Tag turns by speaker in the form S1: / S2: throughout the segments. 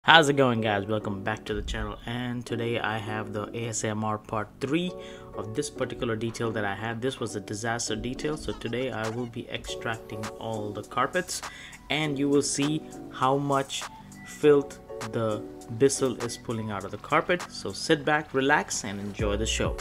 S1: How's it going, guys? Welcome back to the channel, and today I have the ASMR part 3 of this particular detail that I had. This was a disaster detail, so today I will be extracting all the carpets and you will see how much filth the Bissel is pulling out of the carpet. So sit back, relax and enjoy the show.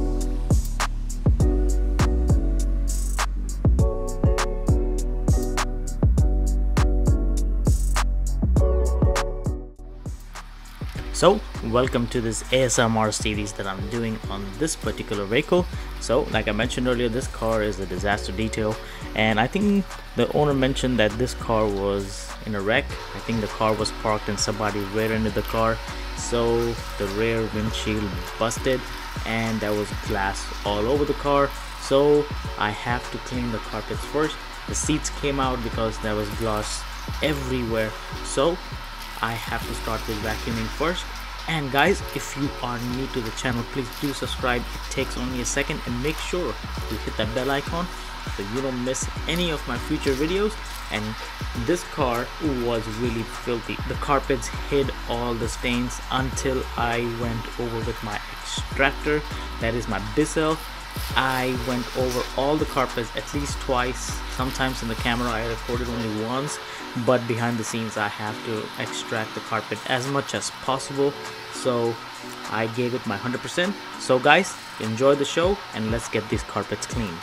S1: So welcome to this ASMR series that I'm doing on this particular vehicle. So like I mentioned earlier, this car is a disaster detail, and I think the owner mentioned that this car was in a wreck. I think the car was parked and somebody rear-ended the car, so the rear windshield busted and there was glass all over the car. So I have to clean the carpets first. The seats came out because there was glass everywhere, so I have to start with vacuuming first. And guys, if you are new to the channel, please do subscribe. It takes only a second, and make sure to hit that bell icon so you don't miss any of my future videos. And this car was really filthy. The carpets hid all the stains until I went over with my extractor, that is my Bissel. I went over all the carpets at least twice. Sometimes in the camera I recorded only once, but behind the scenes I have to extract the carpet as much as possible, so I gave it my 100%. So guys, enjoy the show and let's get these carpets clean.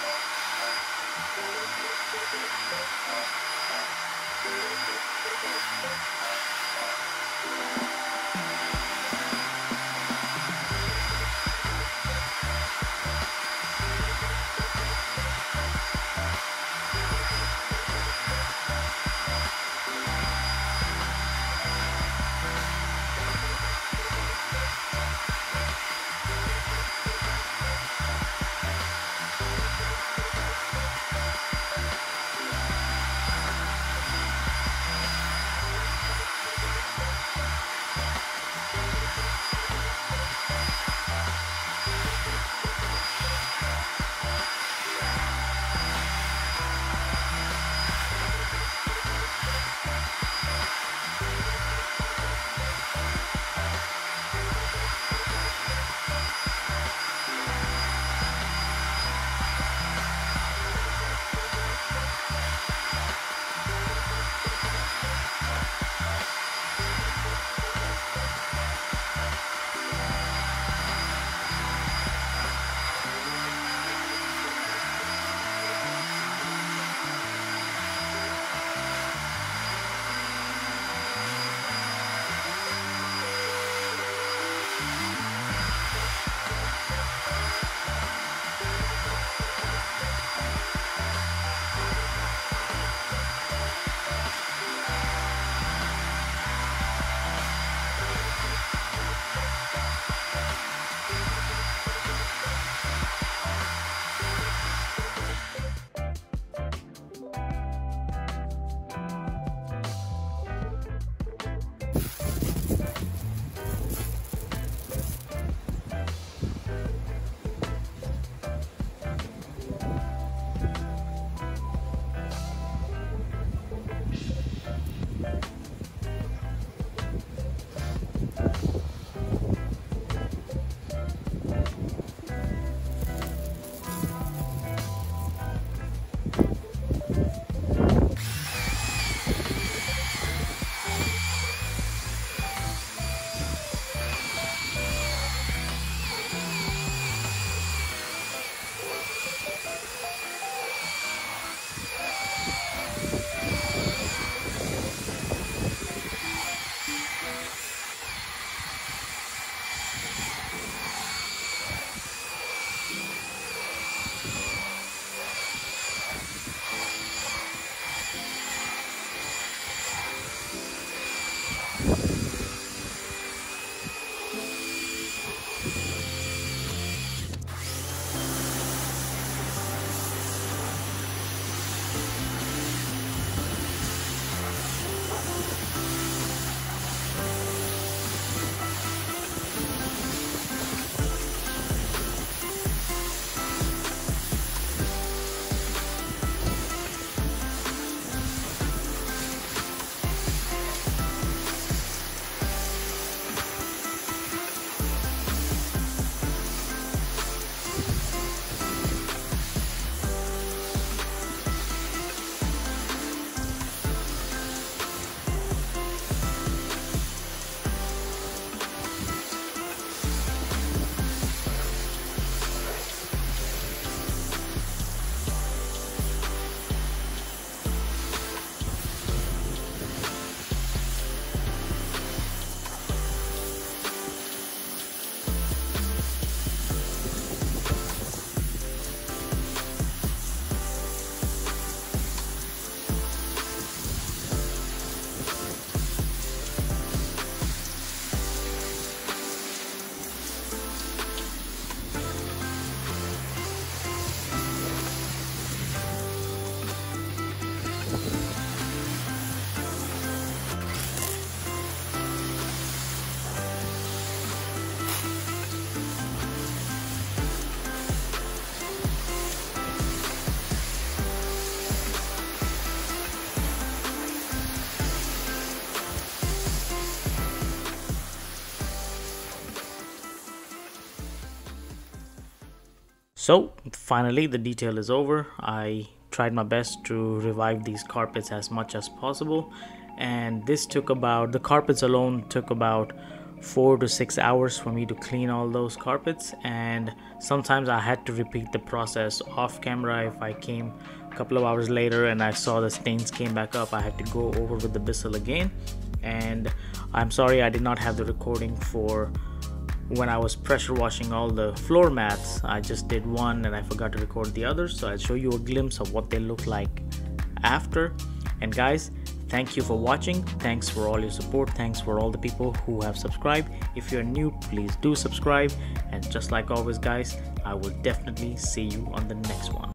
S1: So finally the detail is over. I tried my best to revive these carpets as much as possible, and this took about, the carpets alone took about 4 to 6 hours for me to clean all those carpets, and sometimes I had to repeat the process off camera. If I came a couple of hours later and I saw the stains came back up, I had to go over with the Bissel again. And I'm sorry I did not have the recording for when I was pressure washing all the floor mats. I just did one and I forgot to record the other, so I'll show you a glimpse of what they look like after. And guys, thank you for watching. Thanks for all your support. Thanks for all the people who have subscribed. If you're new, please do subscribe. And just like always guys, I will definitely see you on the next one.